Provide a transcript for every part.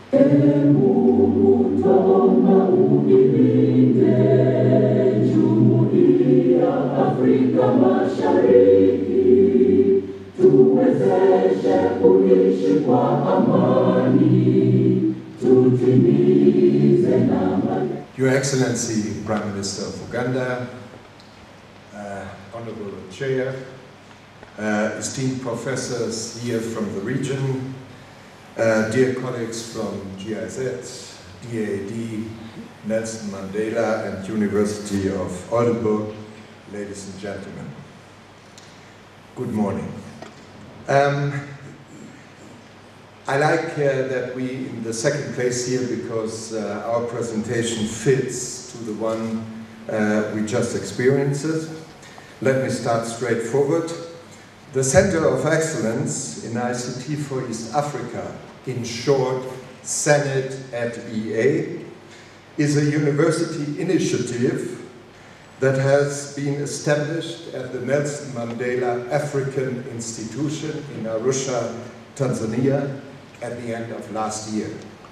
Afrika Mashariki, tuwezeshe kuishi kwa amani, tutimize na Your Excellency, Prime Minister of Uganda, Honorable Chair, esteemed professors here from the region, dear colleagues from GIZ, DAD, Nelson Mandela and University of Oldenburg, ladies and gentlemen, good morning. I like that we in the second place here because our presentation fits to the one we just experienced. Let me start straightforward. The Center of Excellence in ICT for East Africa, in short, CENIT at EA, is a university initiative that has been established at the Nelson Mandela African Institution in Arusha, Tanzania, at the end of last year.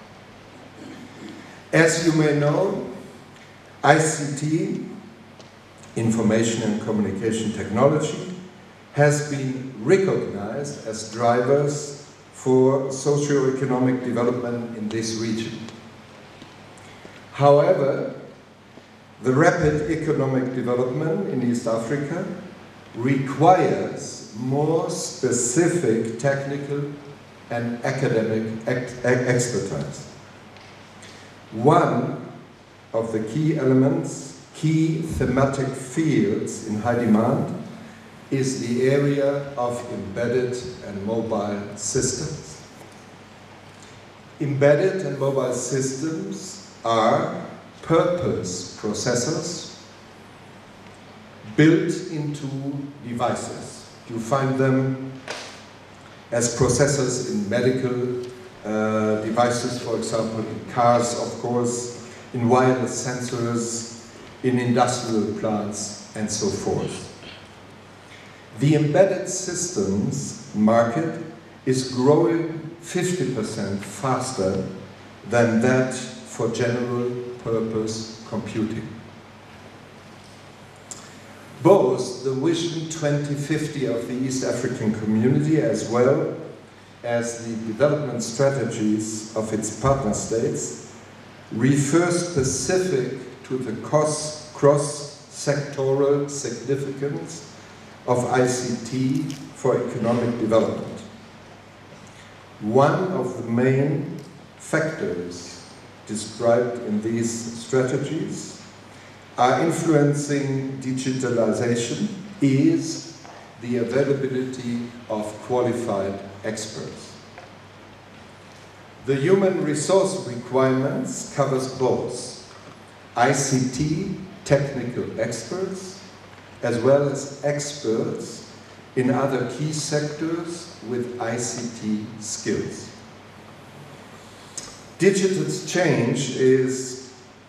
As you may know, ICT, Information and Communication Technology, has been recognized as drivers for socio-economic development in this region. However, the rapid economic development in East Africa requires more specific technical and academic expertise. One of the key elements, key thematic fields in high demand is the area of embedded and mobile systems. Embedded and mobile systems are purpose processors built into devices. You find them as processors in medical devices, for example, in cars, of course, in wireless sensors, in industrial plants, and so forth. The embedded systems market is growing 50% faster than that for general purpose computing. Both the Vision 2050 of the East African Community as well as the development strategies of its partner states refer specific to the cross-sectoral significance of ICT for economic development. One of the main factors described in these strategies are influencing digitalization is the availability of qualified experts. The human resource requirements covers both ICT technical experts as well as experts in other key sectors with ICT skills. Digital change is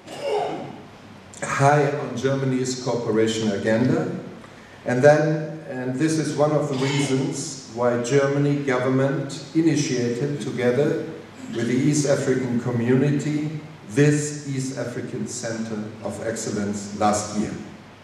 high on Germany's cooperation agenda, and this is one of the reasons why Germany government initiated together with the East African community this East African Center of Excellence last year.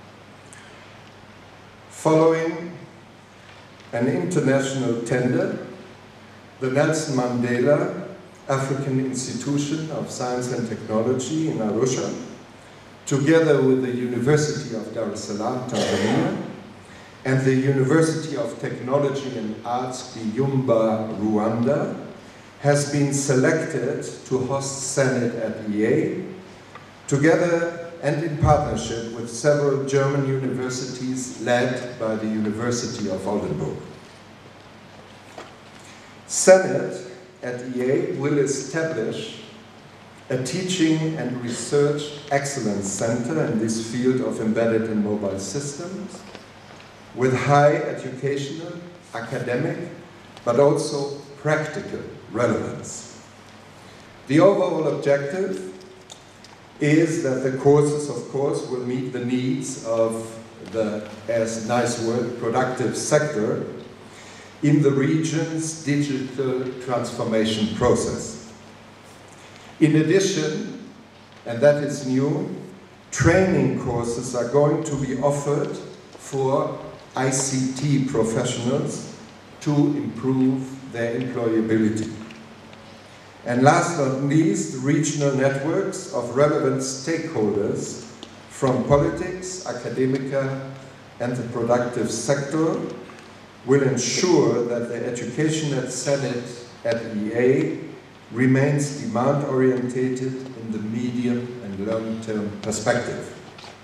Following an international tender, the Nelson Mandela African Institution of Science and Technology in Arusha, together with the University of Dar es Salaam, Tanzania, and the University of Technology and Arts, Byumba, Rwanda, has been selected to host CENIT at EA, together and in partnership with several German universities led by the University of Oldenburg. CENIT at EA will establish a teaching and research excellence center in this field of embedded and mobile systems with high educational, academic, but also practical relevance. The overall objective is that the courses, of course, will meet the needs of the, as nice word, productive sector in the region's digital transformation process. In addition, and that is new, training courses are going to be offered for ICT professionals to improve their employability. And last but not least, regional networks of relevant stakeholders from politics, academia, and the productive sector will ensure that the education at Senate at EA remains demand-orientated in the medium and long-term perspective.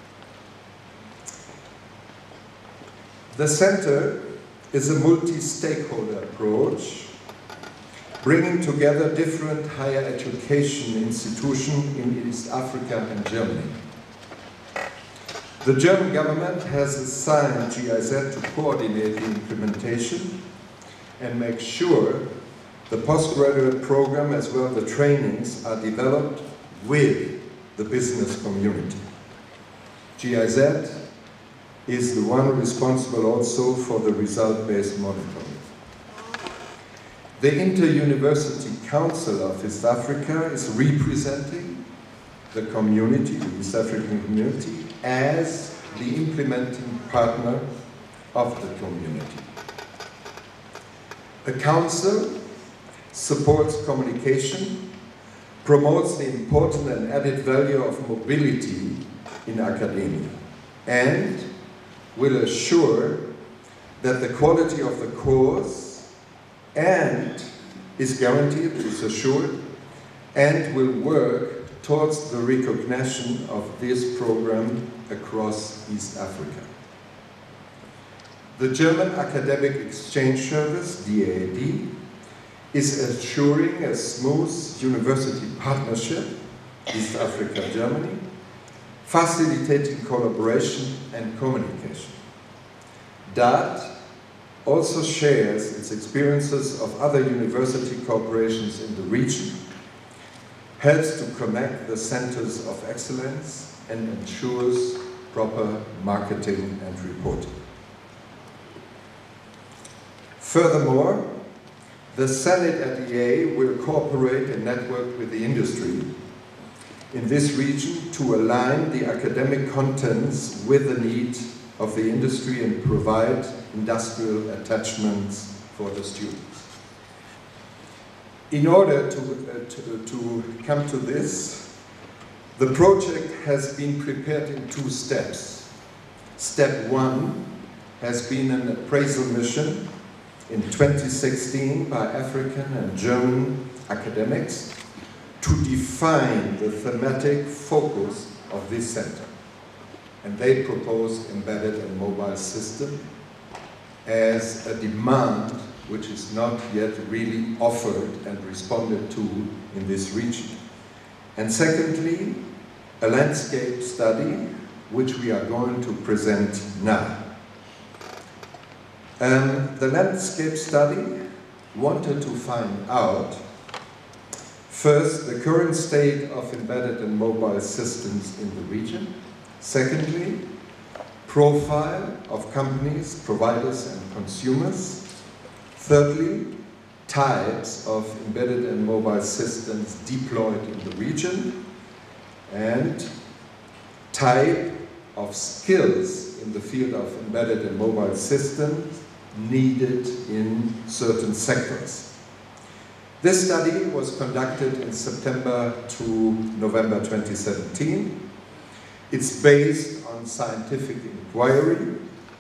The Center is a multi-stakeholder approach, bringing together different higher education institutions in East Africa and Germany. The German government has assigned GIZ to coordinate the implementation and make sure the postgraduate program as well as the trainings are developed with the business community. GIZ is the one responsible also for the result-based monitoring. The Inter-University Council of East Africa is representing the community, the East African community, as the implementing partner of the community. The Council supports communication, promotes the important and added value of mobility in academia, and will assure that the quality of the course and is guaranteed, is assured, and will work towards the recognition of this program across East Africa. The German Academic Exchange Service, DAAD, is ensuring a smooth university partnership, East Africa, Germany, facilitating collaboration and communication. DAAD also shares its experiences of other university corporations in the region, helps to connect the centers of excellence, and ensures proper marketing and reporting. Furthermore, the Senate at EA will cooperate and network with the industry in this region to align the academic contents with the need of the industry and provide industrial attachments for the students. In order to come to this, the project has been prepared in 2 steps. Step 1 has been an appraisal mission in 2016 by African and German academics to define the thematic focus of this center. And they proposed embedded and mobile system as a demand which is not yet really offered and responded to in this region. And secondly, a landscape study which we are going to present now. The landscape study wanted to find out, first, the current state of embedded and mobile systems in the region. Secondly, profile of companies, providers, and consumers. Thirdly, types of embedded and mobile systems deployed in the region. And type of skills in the field of embedded and mobile systems needed in certain sectors. This study was conducted in September to November 2017. It's based on scientific inquiry,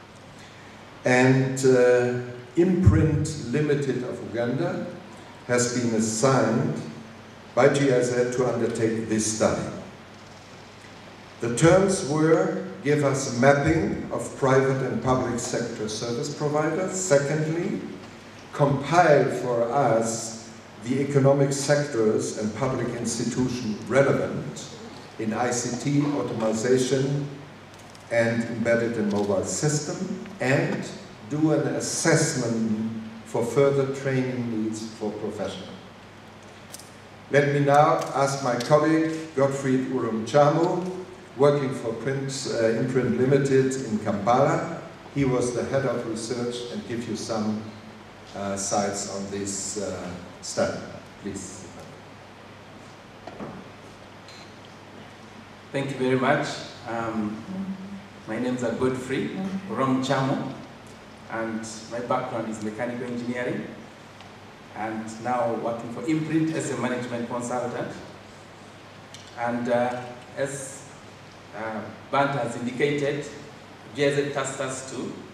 and Imprint Limited of Uganda has been assigned by GIZ to undertake this study. The terms were: give us a mapping of private and public sector service providers. Secondly, compile for us the economic sectors and public institutions relevant in ICT, automation, and embedded and mobile system, and do an assessment for further training needs for professionals. Let me now ask my colleague, Geofrey Urocamu, working for Imprint Limited in Kampala. He was the head of research, and give you some sights on this study. Please. Thank you very much. My name is Geofrey, Urocamu, and my background is mechanical engineering, and now working for Imprint as a management consultant. And as Bernd has indicated, GIZ tasked us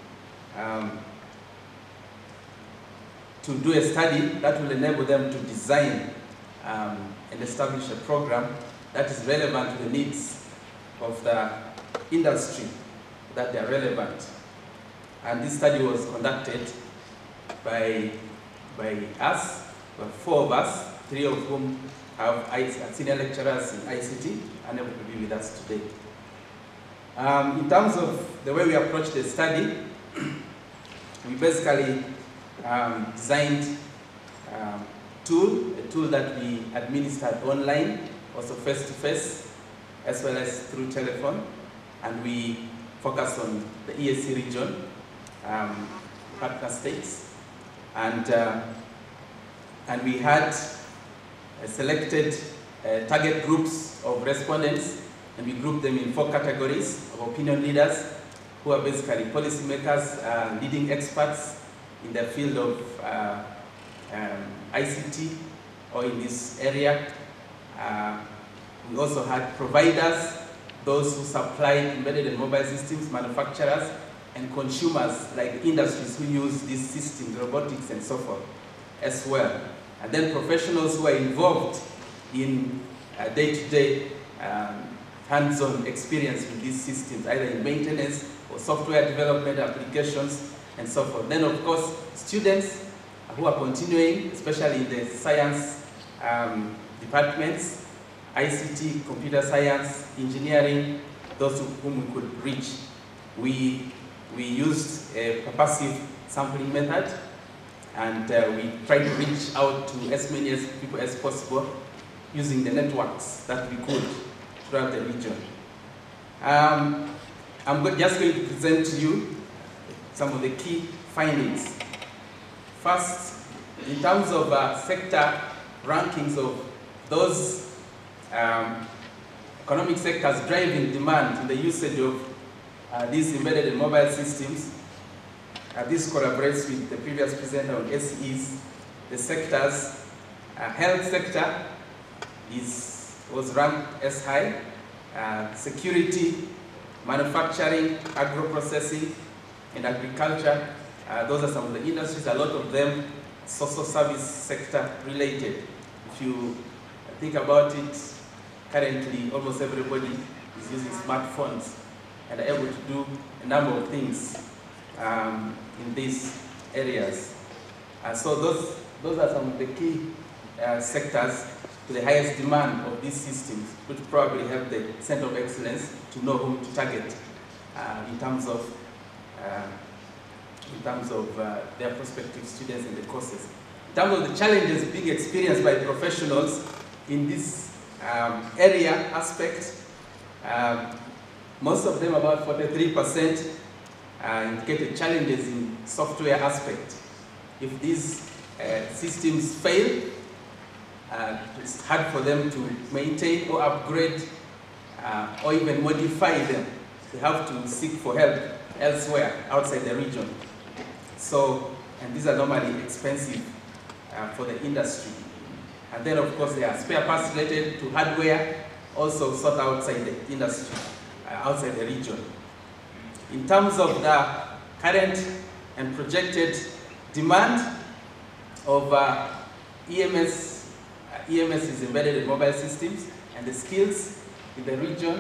to do a study that will enable them to design and establish a program that is relevant to the needs of the industry that they are relevant. And this study was conducted by us, 4 of us, 3 of whom have senior lecturers in ICT, unable to be with us today. In terms of the way we approached the study, we basically designed a tool that we administered online, also face-to-face, as well as through telephone, and we focused on the EAC region, partner states, and we had selected target groups of respondents, and we grouped them in 4 categories of opinion leaders, who are basically policymakers, leading experts in the field of ICT or in this area. We also had providers, those who supply embedded and mobile systems, manufacturers, and consumers, like industries who use these systems, robotics and so forth as well. And then professionals who are involved in day-to-day hands-on experience with these systems, either in maintenance or software development applications and so forth. Then of course, students who are continuing, especially in the science departments, ICT, computer science, engineering, those whom we could reach. We used a passive sampling method, and we tried to reach out to as many people as possible using the networks that we could throughout the region. I'm just going to present to you some of the key findings. First, in terms of sector rankings of those economic sectors driving demand in the usage of these embedded and mobile systems, this collaborates with the previous presenter on SEs. The sectors, health sector was ranked as high, security, manufacturing, agro-processing, and agriculture. Those are some of the industries, a lot of them social service sector related. If you think about it, currently almost everybody is using smartphones and are able to do a number of things in these areas. So those are some of the key sectors to the highest demand of these systems, which probably have the center of excellence to know whom to target in terms of their prospective students in the courses. In terms of the challenges being experienced by professionals in this area aspect, most of them, about 43%, indicated challenges in software aspect. If these systems fail, it's hard for them to maintain or upgrade or even modify them. They have to seek for help elsewhere outside the region. So, and these are normally expensive for the industry. And then of course there are spare parts related to hardware, also sought outside the industry, outside the region. In terms of the current and projected demand of EMS is embedded in mobile systems, and the skills in the region,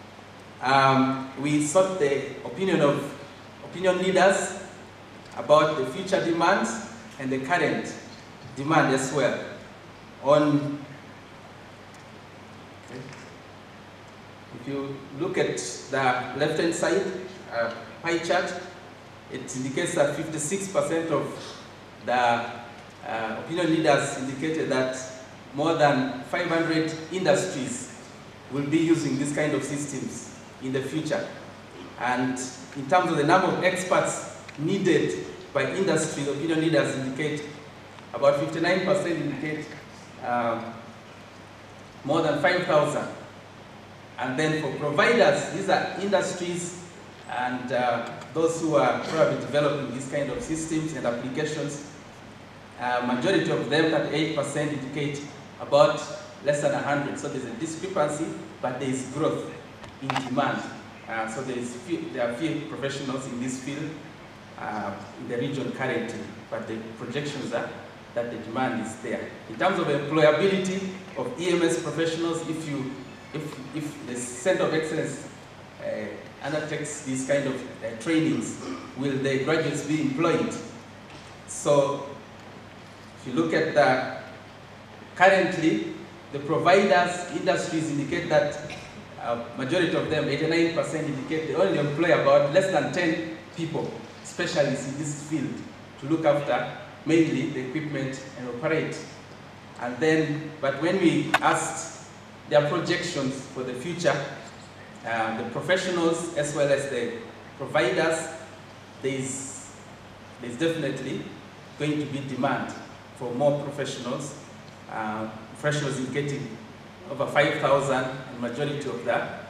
we sought the opinion of opinion leaders about the future demands and the current demand as well. If you look at the left-hand side pie chart, it indicates that 56% of the opinion leaders indicated that more than 500 industries will be using this kind of systems in the future. And in terms of the number of experts needed by industry, the opinion leaders indicate about 59% indicate more than 5,000 And then for providers, these are industries and those who are probably developing these kind of systems and applications. Majority of them, 38%, indicate about less than 100. So there's a discrepancy, but there is growth in demand. So there are few professionals in this field in the region currently, but the projections are that the demand is there. In terms of employability of EMS professionals, if the Center of Excellence undertakes these kind of trainings, will the graduates be employed? So if you look at currently, the providers, industries indicate that majority of them, 89%, indicate they only employ about less than 10 people, specialists in this field, to look after mainly the equipment and operate. And then, but when we asked their projections for the future, the professionals as well as the providers, there's definitely going to be demand for more professionals. Professionals indicating over 5,000, and majority of that,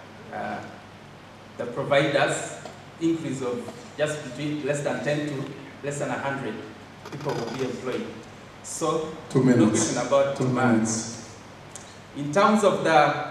the providers increase of just between less than 10 to less than 100 people will be employed. So, no question about demand. In terms of the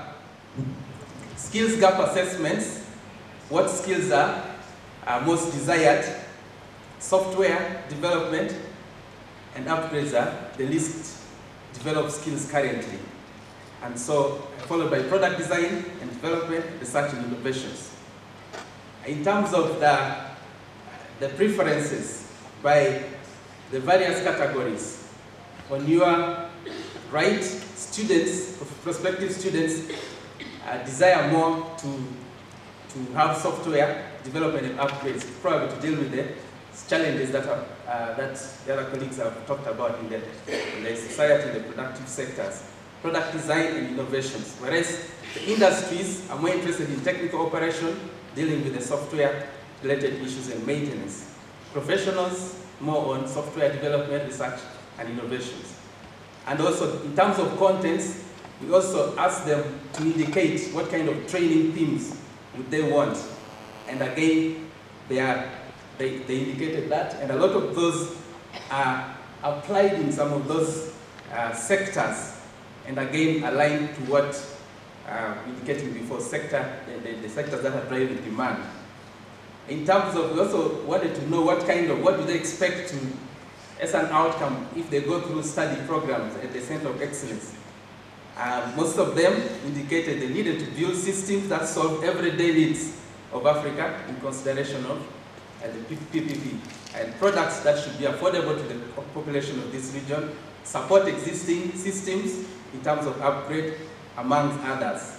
skills gap assessments, what skills are most desired? Software development and upgrades are the least developed skills currently. And so, followed by product design and development, research and innovations. In terms of the preferences by the various categories, on your right, students, prospective students, desire more to have software development and upgrades, probably to deal with the challenges that the other colleagues have talked about in the society and the productive sectors. Product design and innovations, whereas the industries are more interested in technical operation, dealing with the software-related issues and maintenance. Professionals, more on software development, research, and innovations. And also, in terms of contents, we also ask them to indicate what kind of training themes would they want. And again, they indicated that, and a lot of those are applied in some of those sectors, and again aligned to what indicating before the sectors that are driving demand. In terms of, we also wanted to know what do they expect as an outcome if they go through study programs at the Center of Excellence. Most of them indicated they needed to build systems that solve everyday needs of Africa in consideration of the PPP, and products that should be affordable to the population of this region, support existing systems in terms of upgrade, among others.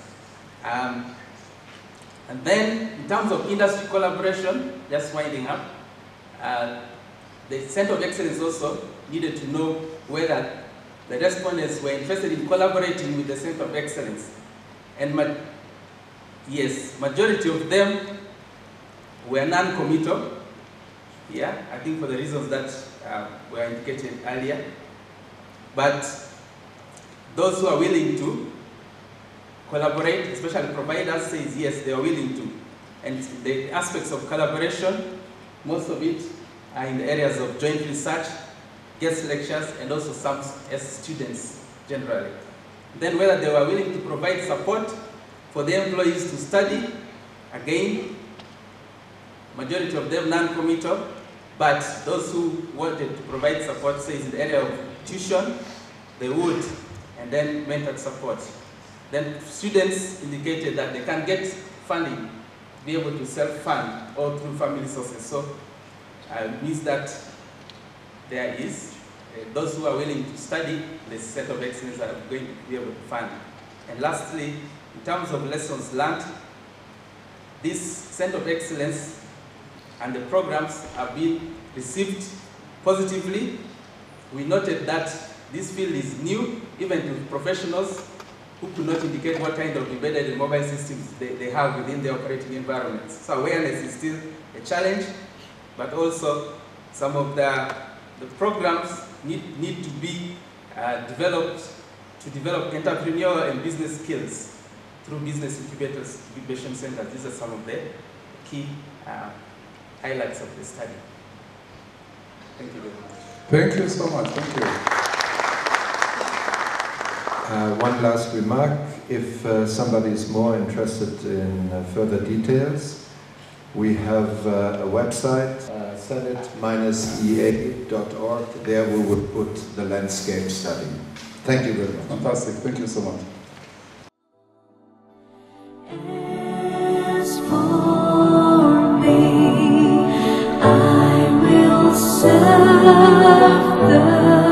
And then, in terms of industry collaboration, just winding up, the Center of Excellence also needed to know whether the respondents were interested in collaborating with the Center of Excellence. And yes, majority of them were non-committal. Yeah, I think for the reasons that were indicated earlier. But those who are willing to collaborate, especially providers, says yes, they are willing to. And the aspects of collaboration, most of it are in the areas of joint research, guest lectures, and also some as students generally. Then whether they were willing to provide support for the employees to study, again, majority of them non-committal, but those who wanted to provide support, say in the area of tuition, they would, and then mentored support. Then students indicated that they can get funding, be able to self-fund or through family sources. So it means that there is those who are willing to study, the Center of Excellence are going to be able to fund. And lastly, in terms of lessons learned, this Center of Excellence and the programs have been received positively. We noted that this field is new, even to professionals who could not indicate what kind of embedded and mobile systems they have within their operating environments. So awareness is still a challenge, but also some of the programs need to be developed to develop entrepreneurial and business skills. through business incubators, incubation centers. These are some of the key highlights of the study. Thank you very much. Thank you so much. Thank you. One last remark. If somebody is more interested in further details, we have a website, senate-ea.org. There we will put the landscape study. Thank you very much. Fantastic. Thank you so much. As for me, I will serve the